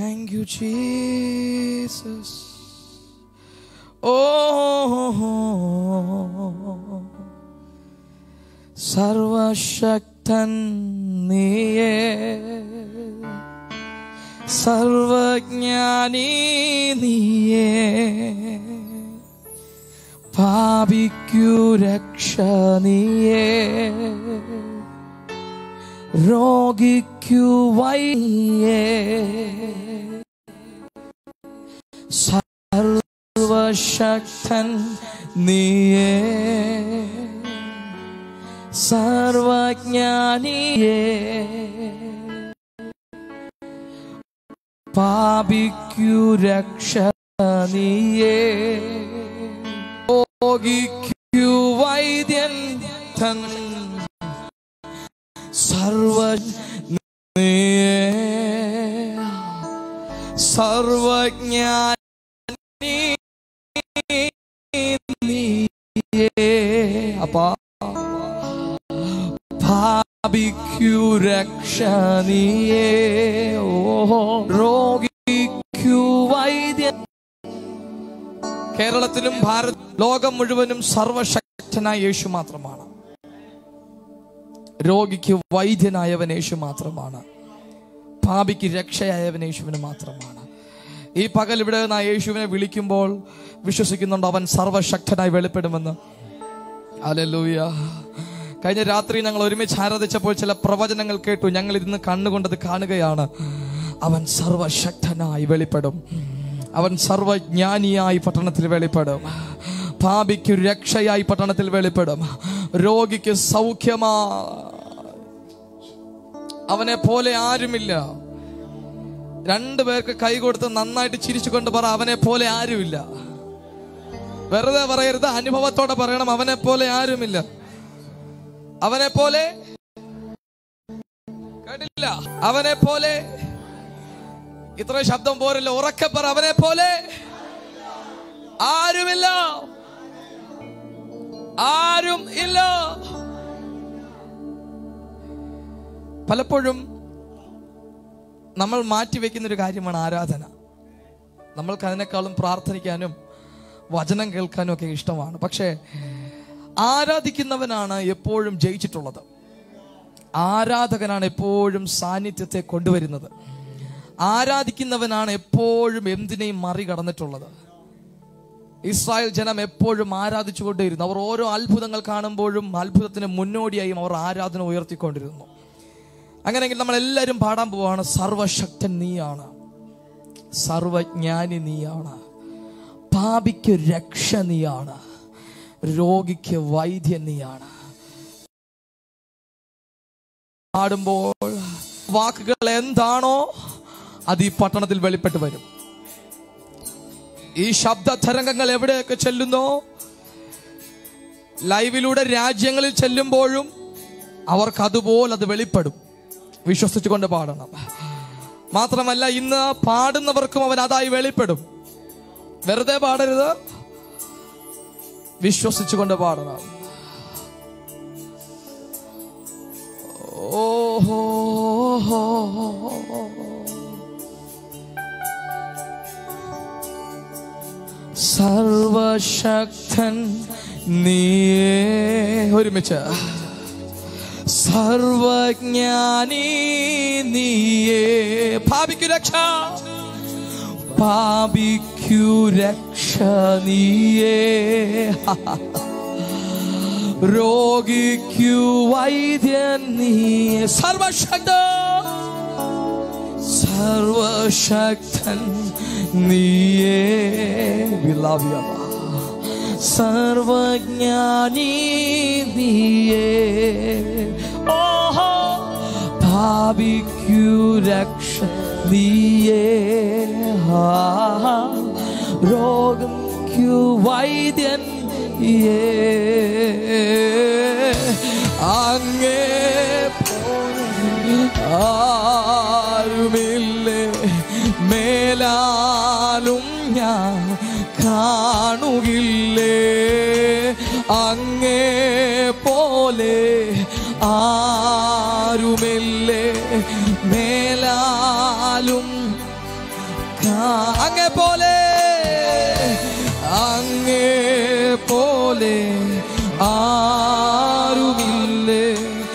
Thank you, Jesus. Oh, സർവശക്തൻ നീയേ, സർവജ്ഞാനി നീയേ, പാപിക്കു രക്ഷ നീയേ, രോഗിക്കു വൈയേ, സർവശക്തൻ നീയേ, സർവജ്ഞാനിയേ, പാപിക്കു രക്ഷ നീയേ, രോഗിക്കു വൈദ്യൻ തൻ, സർവജ്ഞാനിയേ, സർവജ്ഞാനി നീയേ, അപ്പാ പാപിക്കു രക്ഷ നീയേ, രോഗിക്കു വൈദ്യൻ. കേരളത്തിലും ലോകം മുഴുവനും സർവശക്തനായ യേശു മാത്രമാണ്. രോഗിക്ക് വൈദ്യനായവൻ യേശു മാത്രമാണ്. പാപിക്ക് രക്ഷയായവൻ യേശുവിന് മാത്രമാണ്. ഈ പകൽ ഇവിടെ നിന്ന് യേശുവിനെ വിളിക്കുമ്പോൾ വിശ്വസിക്കുന്നുണ്ട് അവൻ സർവശക്തനായി വെളിപ്പെടുമെന്ന്. ഹല്ലേലൂയ. കഴിഞ്ഞ രാത്രി ഞങ്ങൾ ഒരുമിച്ച് ആരാധിച്ചപ്പോൾ ചില പ്രവചനങ്ങൾ കേട്ടു. ഞങ്ങൾ ഇരുന്ന് കണ്ണുകൊണ്ടത് കാണുകയാണ്. അവൻ സർവശക്തനായി വെളിപ്പെടും. അവൻ സർവജ്ഞാനിയായി പട്ടണത്തിൽ വെളിപ്പെടും. പാപിക്ക് രക്ഷയായി പട്ടണത്തിൽ വെളിപ്പെടും. രോഗിക്ക് സൗഖ്യമാ. അവനെ പോലെ ആരുമില്ല. രണ്ടുപേർക്ക് കൈ കൊടുത്ത് നന്നായിട്ട് ചിരിച്ചുകൊണ്ട് പറ, അവനെ പോലെ ആരുമില്ല. വെറുതെ പറയരുത്, അനുഭവത്തോടെ പറയണം. അവനെ പോലെ ആരുമില്ല. അവനെ പോലെ കേട്ടില്ല. അവനെ പോലെ ഇത്ര ശബ്ദം പോരല്ലോ, ഉറക്കെ പറ, അവനെ പോലെ ആരുമില്ല. ആരും ഇല്ല. പലപ്പോഴും നമ്മൾ മാറ്റിവെക്കുന്നൊരു കാര്യമാണ് ആരാധന. നമ്മൾക്ക് അതിനേക്കാളും പ്രാർത്ഥിക്കാനും വചനം കേൾക്കാനും ഒക്കെ ഇഷ്ടമാണ്. പക്ഷേ ആരാധിക്കുന്നവനാണ് എപ്പോഴും ജയിച്ചിട്ടുള്ളത്. ആരാധകനാണ് എപ്പോഴും സാന്നിധ്യത്തെ കൊണ്ടുവരുന്നത്. ആരാധിക്കുന്നവനാണ് എപ്പോഴും എന്തിനേയും മറികടന്നിട്ടുള്ളത്. ഇസ്രായേൽ ജനം എപ്പോഴും ആരാധിച്ചുകൊണ്ടിരുന്നു. അവർ ഓരോ അത്ഭുതങ്ങൾ കാണുമ്പോഴും അത്ഭുതത്തിന് മുന്നോടിയായും അവർ ആരാധന ഉയർത്തിക്കൊണ്ടിരുന്നു. അങ്ങനെയെങ്കിൽ നമ്മൾ എല്ലാവരും പാടാൻ പോവാണ്, സർവശക്തൻ നീയാണ്, സർവജ്ഞാനി നീയാണ്, പാപിക്ക് രക്ഷ നീയാണ്, രോഗിക്ക് വൈദ്യൻ നീയാണ്. പാടുമ്പോൾ വാക്കുകൾ എന്താണോ അത് ഈ പട്ടണത്തിൽ വെളിപ്പെട്ട് വരും. ഈ ശബ്ദ തരംഗങ്ങൾ എവിടെയൊക്കെ ചെല്ലുന്നോ, ലൈവിലൂടെ രാജ്യങ്ങളിൽ ചെല്ലുമ്പോഴും അവർക്ക് അതുപോലെ അത് വെളിപ്പെടും. വിശ്വസിച്ചുകൊണ്ട് പാടണം. മാത്രമല്ല ഇന്ന് പാടുന്നവർക്കും അവൻ അതായി വെളിപ്പെടും. വെറുതെ പാടരുത്, വിശ്വസിച്ചുകൊണ്ട് പാടണം. ഓഹോ സർവശക്തൻ നീയേ, ഒരുമിച്ച്, സർവജ്ഞാനി നീയേ, പാപിക്കു രക്ഷ, പാപിക്കു രക്ഷ നീയേ, രോഗിക്കു വൈദ്യൻ നീയേ, സർവശക്തൻ, സർവശക്തൻ നീയേ, we love you, സർവജ്ഞാനി നീയേ, ഓഹോ പാപിക്കു രക്ഷ നീയേ, രോഗിക്കു വൈദ്യൻ നീയേ, അങ്ങേ ആരുമില്ലേ മേലാലും ഞാൻ കാണുകില്ലേ, അങ്ങേ പോലെ ആരുമില്ലേ മേലാലും അങ്ങേ പോലെ ആരുമില്ലേ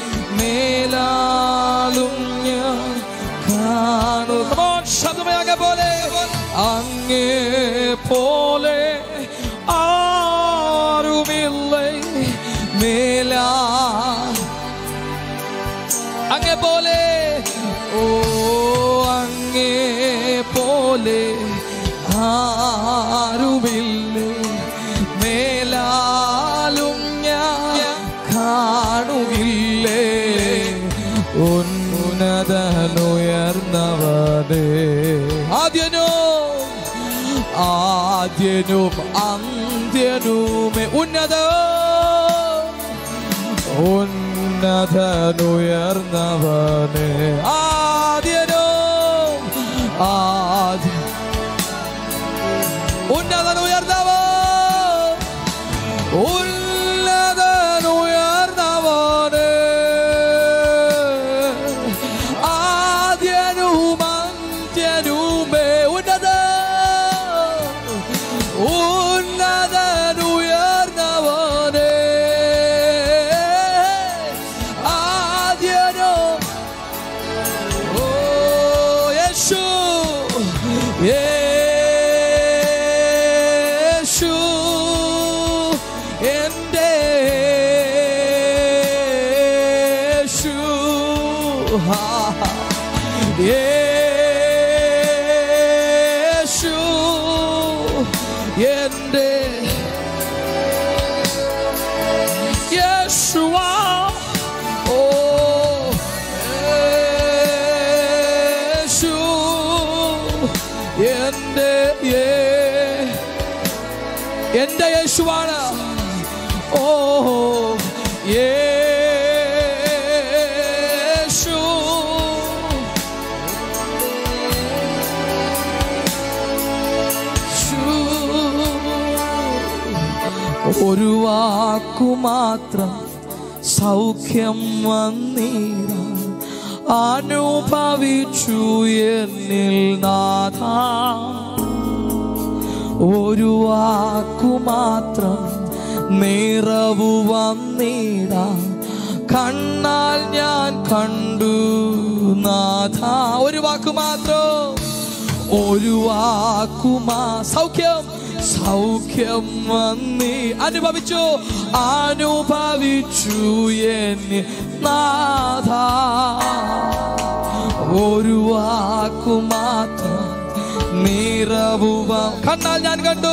മേലാലും ഞാൻ കാണുക. ശബ്ദമേ, അങ്ങേ പോലെ ആരുമില്ലേ മേലാ അങ്ങേ പോലെ ഓ അങ്ങേ പോലെ ആരുമില്ലേ മേലാലും ഞാൻ കാണുകില്ലേ ഉന്നതനുയർന്നവനേ ആദ്യനും അന്ത്യനുമേ ഉന്നതനുയർന്നവനേ ആദ്യനും ഉന്നതനുയർന്നവൻ ഉന്നതനുയർന്നവനേ ആദ്യനും അന്ത്യനുമേ ഉന്നതനുയർന്നവനേ ആദ്യനും ഓ യേശു എന്റെ യേശു യേശു എന്റെ യേശുവാ ഓ യേശു എന്റെ യേശുവാണ് ഓ യേശു ഒരു വാക്കുമാത്രം സൗഖ്യം വന്നീര അനുഭവിച്ചു എന്നിൽ നാഥ ഒരു വാക്കുമാത്രം നിറവു വന്നിട കണ്ണാൽ ഞാൻ കണ്ടു നാഥ ഒരു വാക്കുമാത്രം സൗഖ്യം വന്നി അനുഭവിച്ചു എന്നെ നാഥ ഒരു വാക്കുമാത്രം നിറവുവ കണ്ണാൽ ഞാൻ കണ്ടു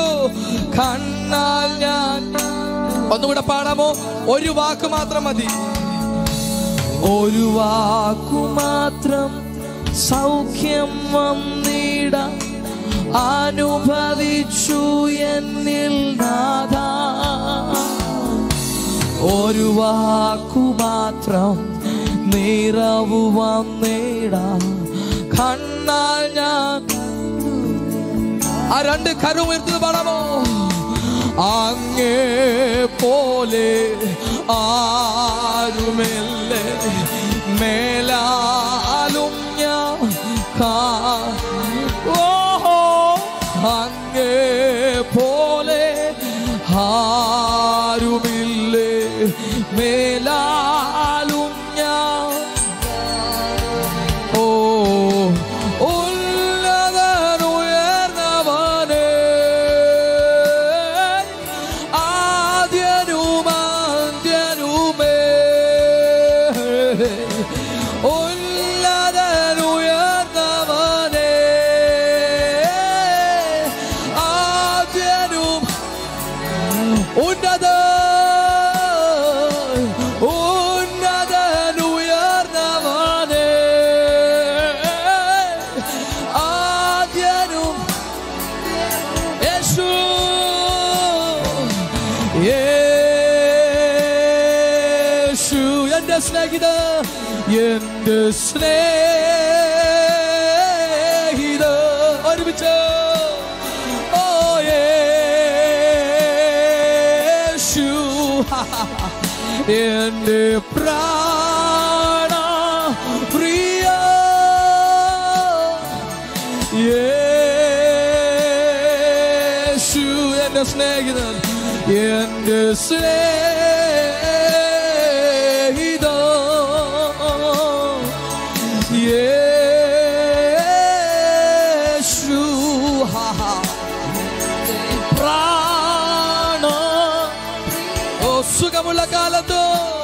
ഒന്നുകൂടെ പാടാമോ? ഒരു വാക്ക് മാത്രം മതി. ഒരു വാക്കുമാത്രം സൗഖ്യം വന്നിട അനുഭവിച്ചു എന്നിൽ നാഥ ഒരു വാക്കുമാത്രം നിറവു വന്നിട കണ്ണാൽ ഞാൻ ആ രണ്ട് കരം ഉയർത്തുന്നത് പാടാമോ? അങ്ങേ പോലെ ആരുമില്ലേ മേലാലും ഞാൻ അങ്ങേ പോലെ ആരുമില്ലേ മേലാലും ഞാൻ ഓ എന്റെ സ്നേഹിത ഒരുമിച്ച് ഓ യേശു എന്റെ പ്രാണ പ്രിയ യേശു എന്റെ സ്നേഹിതൻ, എന്റെ സ്നേഹിത യേശു പ്രാണ. ഓ സുഖമുള്ള കാലത്ത്,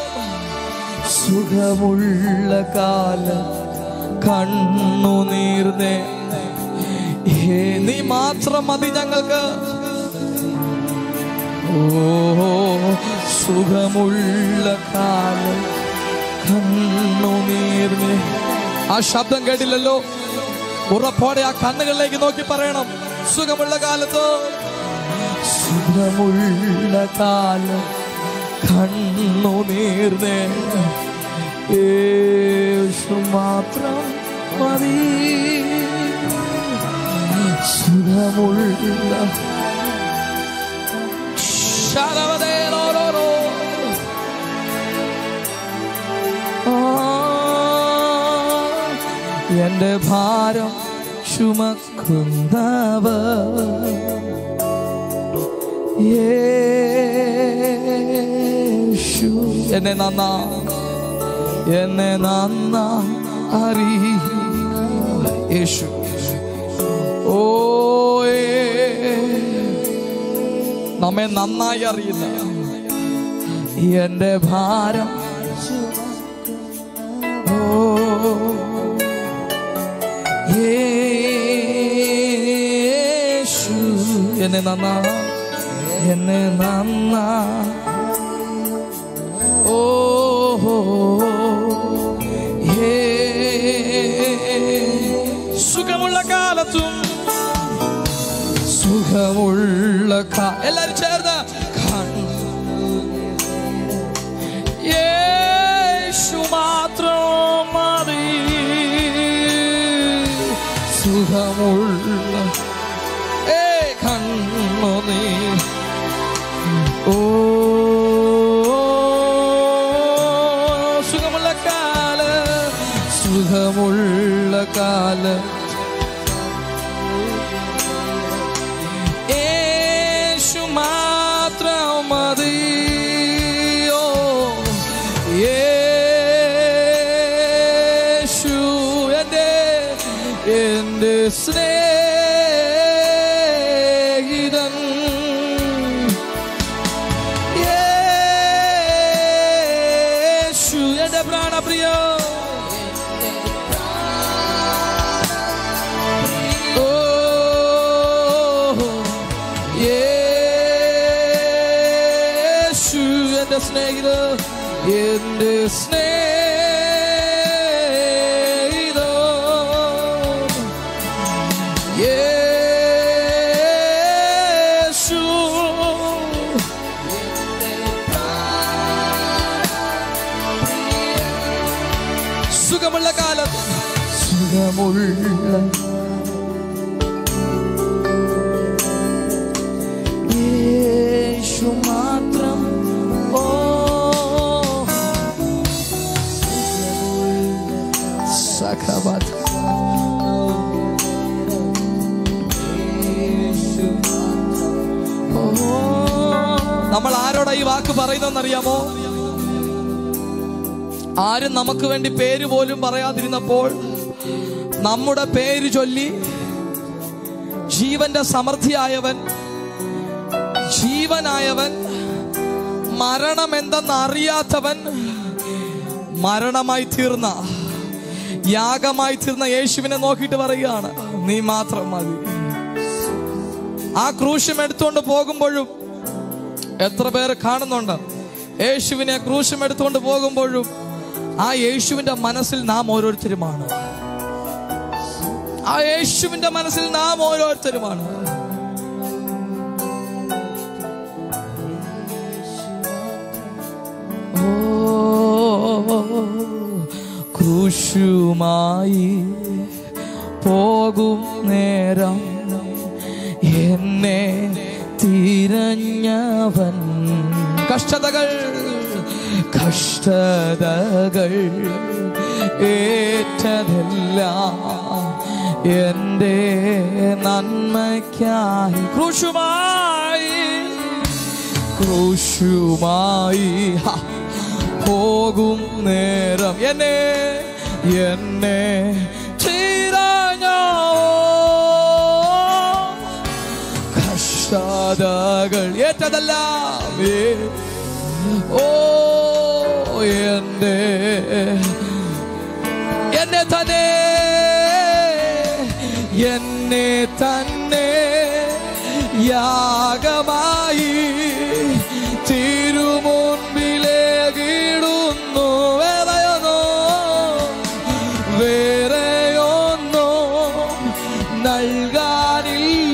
സുഖമുള്ള കാലം കണ്ണുനീർന്നേ, നീ മാത്രം മതി ഞങ്ങൾക്ക്. ഓ സുഖമുള്ള കാലം കണ്ണുനീർന്നേ. ആ ശബ്ദം കേട്ടില്ലല്ലോ? ഉറപ്പോടെ ആ കണ്ണുകളിലേക്ക് നോക്കി പറയണം, സുഖമുള്ള കാലത്ത്, സുഖമുള്ള കാലം കണ്ണുനീർന്നേ, യേശു മാത്രം മതി. സുഖമുള്ള എന്റെ ഭാരം ചുമക്കുന്നവർ യേശു എന്നെ നന്നാ യേശു. ഓ നമ്മെ നന്നായി അറിയുന്ന എന്റെ ഭാരം, ഓ യേശു എന്നെ നന്നാ ഓ സുഖമുള്ള കാലത്തും, സുഖമുള്ള എല്ലാരും ചേർന്ന് യേശു മാത്രം മതി. സുഖമുള്ള കണ്ണുനീർ, ഓ സുഖമുള്ള കാലം യേശു മാത്രം മതി. ഓ യേശു എന്റെ സ്നേഹിതൻ, യേശു എന്റെ പ്രാണപ്രിയ. സ്നേഹിത എന്റെ സ്നേഹിത യേശു. സുഖമുള്ള കാലം, സുഖമുള്ള യേശു മാത്രം. നമ്മൾ ആരോടാ ഈ വാക്ക് പറയുന്നറിയാമോ? ആരും നമുക്ക് വേണ്ടി പേര് പോലും പറയാതിരുന്നപ്പോൾ നമ്മുടെ പേര് ചൊല്ലി ജീവന്റെ സമൃദ്ധിയായവൻ, ജീവനായവൻ, മരണം എന്തെന്ന് അറിയാത്തവൻ, മരണമായി തീർന്ന, യാഗമായി തീർന്ന യേശുവിനെ നോക്കിയിട്ട് പറയുകയാണ്, നീ മാത്രം മതി. ആ ക്രൂശം എടുത്തുകൊണ്ട് പോകുമ്പോഴും എത്ര പേര് കാണുന്നുണ്ട്? യേശുവിനെ ക്രൂശം എടുത്തുകൊണ്ട് പോകുമ്പോഴും ആ യേശുവിന്റെ മനസ്സിൽ നാം ഓരോരുത്തരുമാണ്. ആ യേശുവിന്റെ മനസ്സിൽ നാം ഓരോരുത്തരുമാണ്. ക്രൂശുമായി പോകും നേരം എന്നെ തിരഞ്ഞവൻ, കഷ്ടതകൾ ഏറ്റതെല്ലാം എന്റെ നന്മയ്ക്കായി ക്രൂശുമായി പോകും നേരം എന്നെ തീരാഞ്ഞോ കഷ്ടതകൾ ഏറ്റതെല്ലാം എന്നെ തന്നെ യാഗമായി തിരുമുൻപിലേകിടുന്നു. വേറെയൊന്നോ നൽകാനില്ല.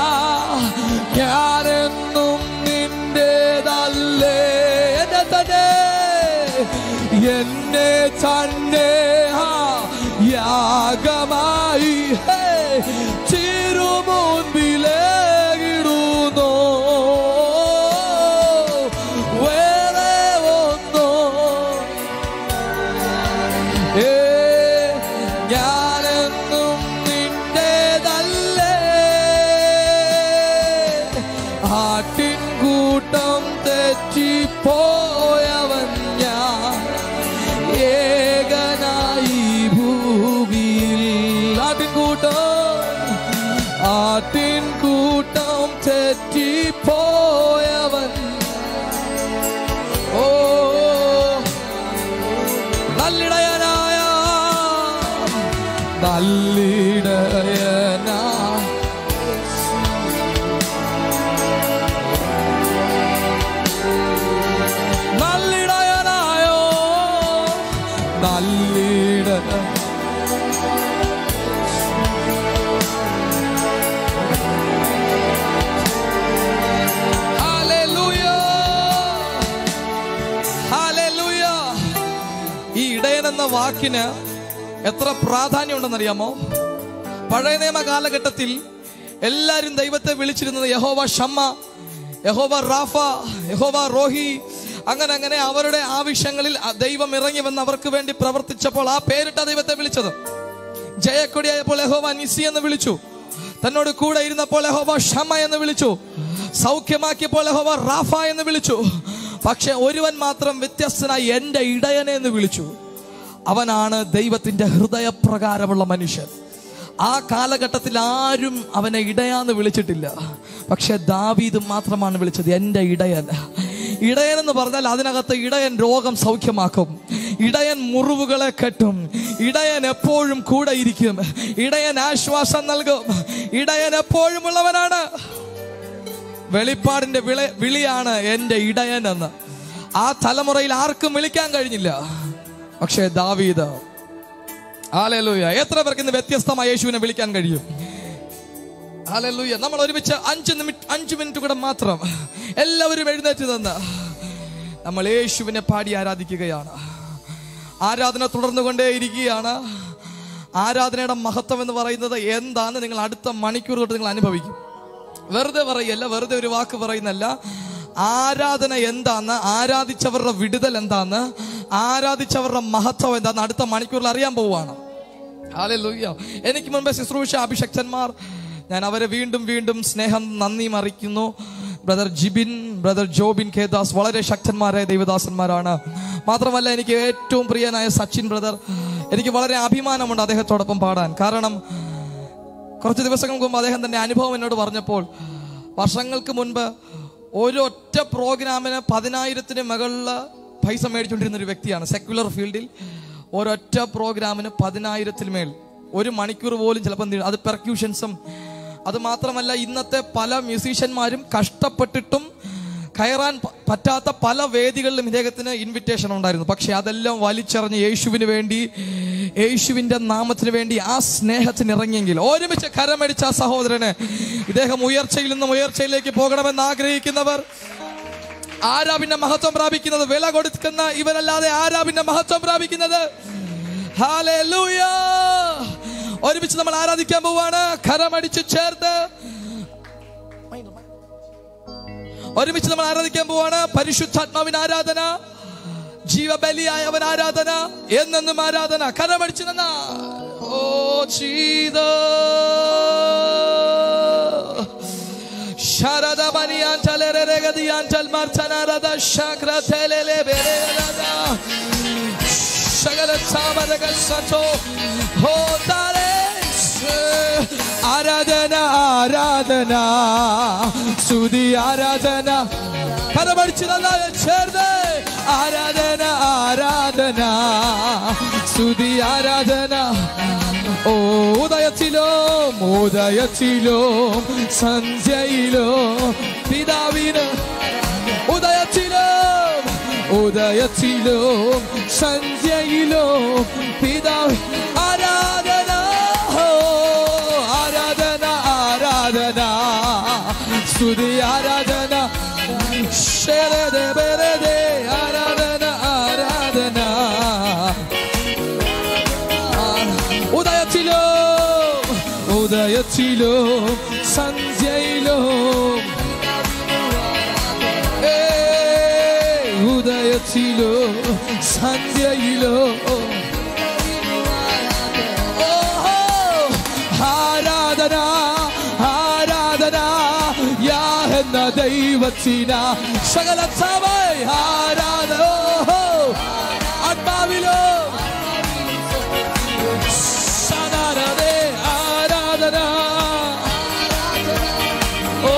ഞാനെന്നും നിന്റേതല്ലേ. എന്നെ തന്നെ യാഗമായി തിരുമുൻപിലേകിടുന്നു. വേറെ ഒന്നോ ഞാനെന്നും നിന്റേതല്ലേ. ആട്ടിൻകൂട്ടം തെറ്റിപ്പോയവൻ ഞാൻ ഏകനായി ഭൂമിയിൽ. ആട്ടിൻകൂട്ടം തെറ്റിപ്പോയവൻ നല്ലിടയനായ നല്ലിടയനായോ എന്ന വാക്കിന് എത്ര പ്രാധാന്യം ഉണ്ടെന്നറിയാമോ? പഴയ നിയമ കാലഘട്ടത്തിൽ എല്ലാവരും ദൈവത്തെ വിളിച്ചിരുന്നത് യഹോവ ഷമ്മ, യഹോവ റാഫ, യഹോവ റോഹി. അങ്ങനെ അവരുടെ ആവശ്യങ്ങളിൽ ദൈവം ഇറങ്ങി വന്ന് അവർക്ക് വേണ്ടി പ്രവർത്തിച്ചപ്പോൾ ആ പേരിട്ട ദൈവത്തെ വിളിച്ചത്. ജയക്കൊടിയായപ്പോൾ യഹോവ നിസി എന്ന് വിളിച്ചു. തന്നോട് കൂടെ ഇരുന്നപ്പോൾ യഹോവ ഷമ്മ എന്ന് വിളിച്ചു. സൗഖ്യമാക്കിയപ്പോൾ യഹോവ റാഫ എന്ന് വിളിച്ചു. പക്ഷെ ഒരുവൻ മാത്രം വ്യത്യസ്തനായി എന്റെ ഇടയനെ എന്ന് വിളിച്ചു. അവനാണ് ദൈവത്തിന്റെ ഹൃദയപ്രകാരമുള്ള മനുഷ്യൻ. ആ കാലഘട്ടത്തിൽ ആരും അവനെ ഇടയാന്ന് വിളിച്ചിട്ടില്ല. പക്ഷെ ദാവീദ് മാത്രമാണ് വിളിച്ചത് എന്റെ ഇടയൻ. ഇടയൻ എന്ന് പറഞ്ഞാൽ അതിനകത്ത് ഇടയൻ രോഗം സൗഖ്യമാക്കും, ഇടയൻ മുറിവുകളെ കെട്ടും, ഇടയൻ എപ്പോഴും കൂടെ ഇരിക്കും, ഇടയൻ ആശ്വാസം നൽകും, ഇടയൻ എപ്പോഴും ഉള്ളവനാണ്. വെളിപ്പാടിന്റെ വിളിയാണ് എന്റെ ഇടയൻ എന്ന്. ആ തലമുറയിൽ ആർക്കും വിളിക്കാൻ കഴിഞ്ഞില്ല. പക്ഷേ ദാവീദ്, ഹല്ലേലൂയ, എത്ര പേർക്ക് ഇന്ന് വ്യത്യസ്തമായ യേശുവിനെ വിളിക്കാൻ കഴിയും? ഹല്ലേലൂയ. നമ്മൾ ഒരുമിച്ച് 5 മിനിറ്റ് കൂടെ മാത്രം എല്ലാവരും എഴുന്നേറ്റ് നിന്ന് നമ്മൾ യേശുവിനെ പാടി ആരാധിക്കുകയാണ്. ആരാധന തുടർന്നുകൊണ്ടേയിരിക്കുകയാണ്. ആരാധനയുടെ മഹത്വം എന്ന് പറയുന്നത് എന്താന്ന് നിങ്ങൾ അടുത്ത മണിക്കൂർ തൊട്ട് നിങ്ങൾ അനുഭവിക്കും. വെറുതെ പറയല്ല, വെറുതെ ഒരു വാക്ക് പറയുന്നല്ല. ആരാധന എന്താന്ന്, ആരാധിച്ചവരുടെ വിടുതൽ എന്താന്ന്, ആരാധിച്ചവരുടെ മഹത്വം എന്താന്ന് അടുത്ത മണിക്കൂറിൽ അറിയാൻ പോവുകയാണ്. ഹല്ലേലൂയ. എനിക്ക് മുൻപേ ശുശ്രൂഷ അഭിഷക്തന്മാർ, ഞാൻ അവരെ വീണ്ടും വീണ്ടും സ്നേഹം നന്ദിയും അറിയിക്കുന്നു. Brother Jibin, brother Jobin K Das വളരെ ശക്തന്മാരായ ദൈവദാസന്മാരാണ്. മാത്രമല്ല എനിക്ക് ഏറ്റവും പ്രിയനായ സച്ചിൻ ബ്രദർ, എനിക്ക് വളരെ അഭിമാനമുണ്ട് അദ്ദേഹത്തോടൊപ്പം പാടാൻ. കാരണം കുറച്ച് ദിവസങ്ങൾക്ക് മുമ്പ് അദ്ദേഹം തന്നെ അനുഭവം എന്നോട് പറഞ്ഞപ്പോൾ, വർഷങ്ങൾക്ക് മുൻപ് ഒരൊറ്റ പ്രോഗ്രാമിന് 10,000-ന് മുകളിൽ പൈസ മേടിച്ചുകൊണ്ടിരുന്ന ഒരു വ്യക്തിയാണ്. സെക്യുലർ ഫീൽഡിൽ ഒരൊറ്റ പ്രോഗ്രാമിന് 10,000-ൽ മേൽ, 1 മണിക്കൂർ പോലും ചിലപ്പോൾ അത് പെർക്യൂഷൻസും. അത് മാത്രമല്ല, ഇന്നത്തെ പല മ്യൂസീഷ്യന്മാരും കഷ്ടപ്പെട്ടിട്ടും കയറാൻ പറ്റാത്ത പല വേദികളിലും ഇദ്ദേഹത്തിന് ഇൻവിറ്റേഷൻ ഉണ്ടായിരുന്നു. പക്ഷെ അതെല്ലാം വലിച്ചെറിഞ്ഞ് യേശുവിന് വേണ്ടി, യേശുവിന്റെ നാമത്തിന് വേണ്ടി ആ സ്നേഹത്തിന് ഇറങ്ങിയെങ്കിൽ ഒരുമിച്ച് കരമടിച്ച ആ സഹോദരന് ഇദ്ദേഹം ഉയർച്ചയിൽ നിന്നും ഉയർച്ചയിലേക്ക് പോകണമെന്ന് ആഗ്രഹിക്കുന്നവർ, ആരാ പിന്നെ മഹത്വം പ്രാപിക്കുന്നത്? വില കൊടുക്കുന്ന ഇവരല്ലാതെ ആരാ പിന്നെ മഹത്വം പ്രാപിക്കുന്നത്? ഹല്ലേലൂയ. ഒരുമിച്ച് നമ്മൾ ആരാധിക്കാൻ പോവാണ്. കരമടിച്ച് ചേർത്ത് ഒരുമിച്ച് നമ്മൾ ആരാധിക്കാൻ പോവാണ്. പരിശുദ്ധാത്മാവിന് ആരാധന, ജീവബലിയായവൻ ആരാധന, എന്നെന്നും ആരാധന. കരമടിച്ച് നിന്ന ഓ ജീസസ്. ആരാധന ആരാധന സ്തുതി ആരാധന കരമടിച്ച് നന്നായി ചേർന്ന് ആരാധന ആരാധന സ്തുതി ആരാധന ഓ ഉദയത്തിലും ഉദയത്തിലും സന്ധ്യയിലും പിതാവിന് ഉദയത്തിലും ഉദയത്തിലും സന്ധ്യയിലും പിതാവ് ആരാധന ആരാധന ആരാധന സ്തുതി ആരാധന ശരദേ ബരദേ ആരാധന ആരാധന ഉദയത്തിലും ഉദയത്തിലും സന്ധ്യയിലും ഉദയത്തിലും സന്ധ്യയിലും ആരാധന ആരാധന യാഹെന്ന ദൈവത്തിന സകല സഭൈ ആരാധന ആത്മാവിലും സദാരേ ആരാധന ഓ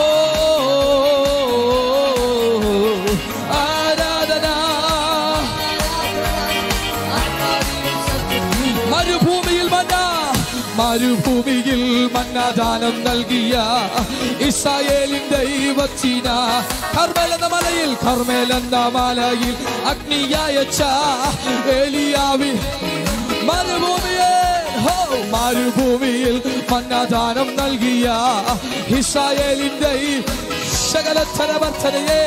ആരാധന മരുഭൂമിയിൽ മരുഭൂമിയിൽ മന്നാദാനം നൽകിയ ഇസ്രായേലിൻ ദൈവത്തിന കർമ്മേലെന്ന മലയിൽ അഗ്നിയയച്ച ഏലിയാവിൽ മരുഭൂമിയിൽ മന്നാദാനം നൽകിയ ഇസ്രായേലിൻ സകലത്തരവർത്തനയെ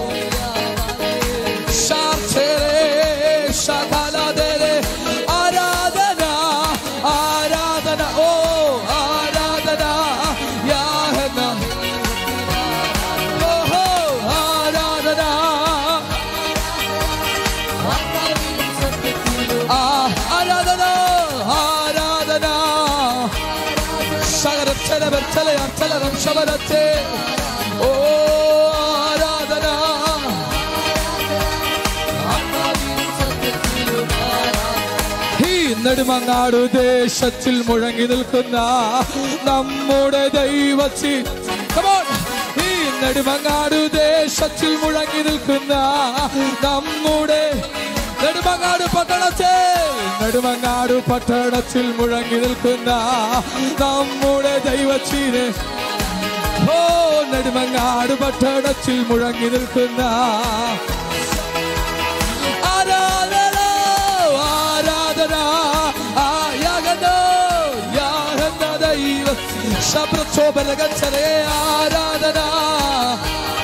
ആരാധന ആരാധന ഓ ആരാധന യാഹന ഓഹോ ആരാധന ആരാധന ആരാധന സകലത്തലവർത്തലയം ശബരത്തെ ഓ ആരാധന നെടുമങ്ങാട് ദേശത്തിൽ മുഴങ്ങി നിൽക്കുന്ന നമ്മുടെ ദൈവത്തിൽ ഈ നെടുമങ്ങാട് ദേശത്തിൽ മുഴങ്ങി നിൽക്കുന്ന നമ്മുടെ നെടുമങ്ങാട് പട്ടണത്തിൽ മുഴങ്ങി നിൽക്കുന്ന നമ്മുടെ ദൈവത്തിന് ഓ നെടുമങ്ങാട് പട്ടണത്തിൽ മുഴങ്ങി നിൽക്കുന്ന ആരാധന ആരാധന ആരാധന